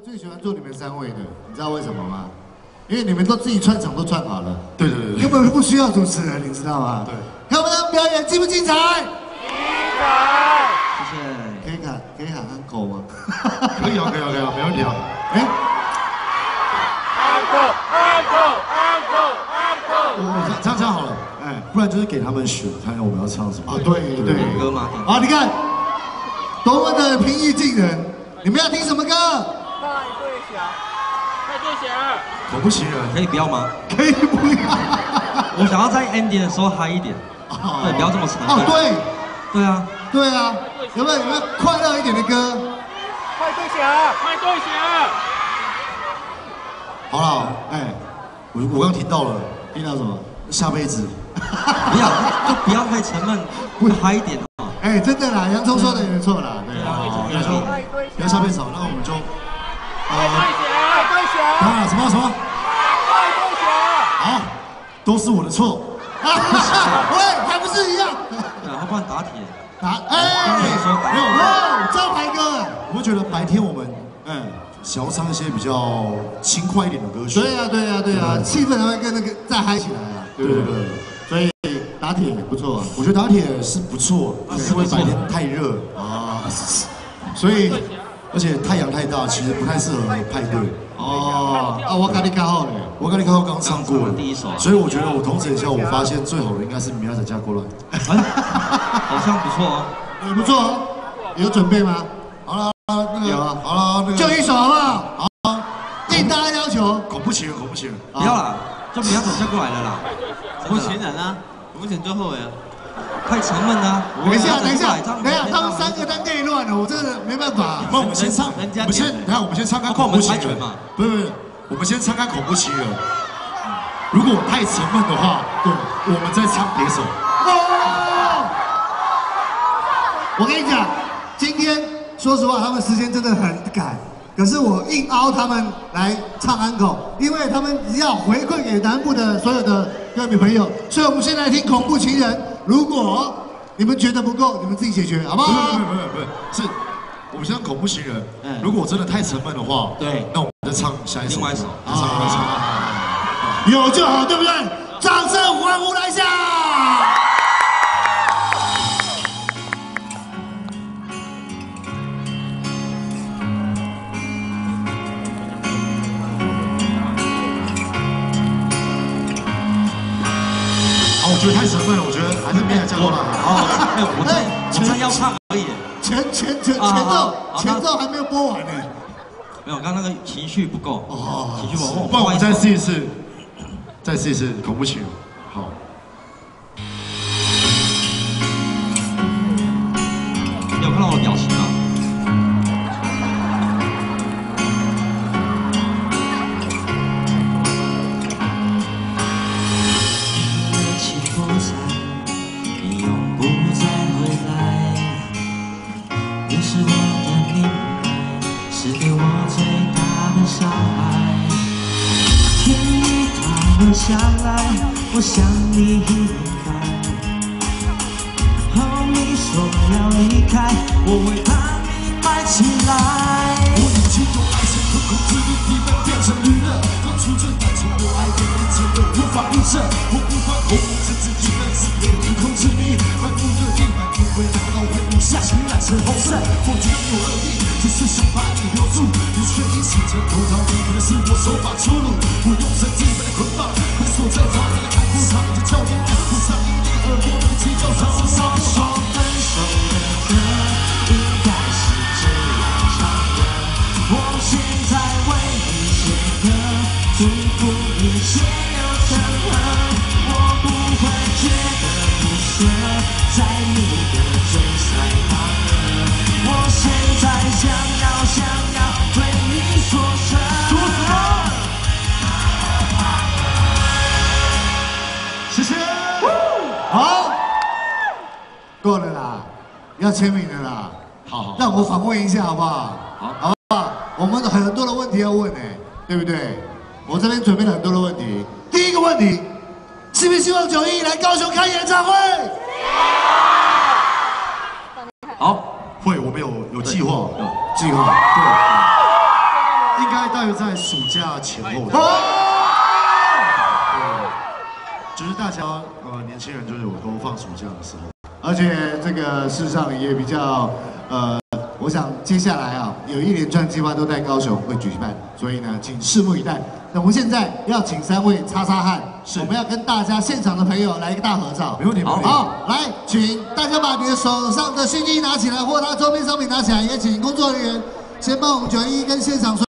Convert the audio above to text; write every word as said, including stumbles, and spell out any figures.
最喜欢做你们三位的，你知道为什么吗？因为你们都自己串场都串好了， 对对对， 根本不需要主持人，你知道吗？ 对。 看我们的表演精不精彩？ 精彩！ 谢谢。可以喊可以喊 uncle 吗？ 可以啊，可以啊，可以啊，没问题啊。 哎 ，uncle uncle uncle uncle。 我这样这样好了，哎，不然就是给他们选，看看我们要唱什么。 啊，对对。 点歌吗？ 好，你看，多么的平易近人。你们要听什么歌？ 派对侠，派对侠。 恐怖情人可以不要吗？ 可以不要。 我想要在 ending 的时候嗨一点，对，不要这么沉闷。 哦，对， 对啊， 对啊，有没有有没有快乐一点的歌？ 派对侠，派对侠。 好了，哎，我我刚听到了， 听到什么？ 下辈子。 不要，就不要太沉闷，不嗨一点啊。 哎，真的啦，洋葱说的也没错啦，对啊。 那就不要下辈子好，那我们就派对侠，派对侠。 啊什么什么？ 派对侠。 好，都是我的错。 喂，还不是一样？ 对，要不然打铁。 打哎， 没有哇，招牌歌。 我们觉得白天我们嗯想要唱一些比较轻快一点的歌曲。 对呀对呀对呀，气氛才会跟那个再嗨起来啊。 对对对。 所以打铁不错啊， 我觉得打铁是不错，因为白天太热啊，所以而且太阳太大，其实不太适合派对。 哦，啊，我跟你刚好嘞， 我跟你刚好刚唱过了第一首， 所以我觉得我统整一下，我发现最好的应该是米亚仔加过来， 好像不错哦， 也不错哦，有准备吗？ 好了，那个有啊， 好了，那个就一首好不好？好，应大家要求。 恐怖情人，恐怖情人， 不要啦，就不要走下过来了啦。 恐怖情人啊，恐怖情人最后呀。 太沉闷了。 等一下，等一下，等一下，他们三个在内乱了，我真的没办法。 那我们先唱，我们先，你看，我们先唱看恐怖情人嘛。不是不是，我们先唱看恐怖情人。如果太沉闷的话，对，我们再唱别首。 我跟你讲，今天说实话，他们时间真的很赶，可是我硬凹他们来唱安口，因为他们要回馈给南部的所有的歌迷朋友，所以我们先来听恐怖情人。如果你们觉得不够，你们自己解决，好不好？ 不是不是不是，是我们先唱恐怖情人。如果真的太沉闷的话， 对， 那我们再唱下一首。 另外一首， 再唱另外一首。 有就好，对不对？掌声欢呼来下！ 我觉得太沉闷了，我觉得还是没有加过来。 好，哎，我这我这要唱而已。 前前前前奏前奏还没有播完呢。 没有，刚刚那个情绪不够。哦，情绪不够。 不然我们再试一次，再试一次恐怖情人。好。 你有看到我的表情吗？ 下来，我想你明白。哦，你说要离开，我会把你埋起来。我已经用爱情控制你地板变成绿了，当初最单纯的爱变成真的无法预测。我不管后面甚至几个字也能控制你，反复的地板不会打到会不下去染成红色。我觉得有恶意，只是想把你留住，你却一起成头逃离的是我手法出路。我用神经被捆绑。锁在房里，不藏着教练，不藏你耳朵的气球，唱是说分手的歌，应该是这样唱的。我现在为你写歌，祝福一切有成河。我不会觉得不舍，在你的追赛旁人。我现在想要想要对你说声。说什么？ 谢谢，好，够了啦，要签名了啦。 好好， 让我访问一下好不好？ 好， 好不好？我们很多的问题要问哎，对不对？我这边准备了很多的问题。第一个问题，希不希望九一来高雄开演唱会？ 好， 会，我们有有计划， 有计划， 对。 概大约在暑假前后。就是大家呃年轻人就是有都放暑假的时候， 而且这个事实上也比较呃，我想接下来啊有一连串计划都在高雄会举办，所以呢，请拭目以待。那我们现在要请三位擦擦汗，我们要跟大家现场的朋友来一个大合照。 没问题，好， 好，来，请大家把你的手上的现金拿起来，或他周边商品拿起来，也请工作人员先帮我们九一跟现场。